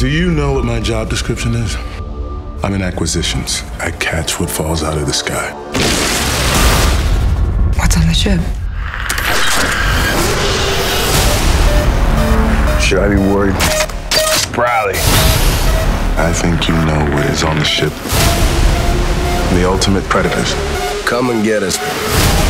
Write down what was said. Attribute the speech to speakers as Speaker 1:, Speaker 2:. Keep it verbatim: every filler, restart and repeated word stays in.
Speaker 1: Do you know what my job description is? I'm in acquisitions. I catch what falls out of the sky.
Speaker 2: What's on the ship?
Speaker 1: Should I be worried? Riley. I think you know what is on the ship. The ultimate predators.
Speaker 3: Come and get us.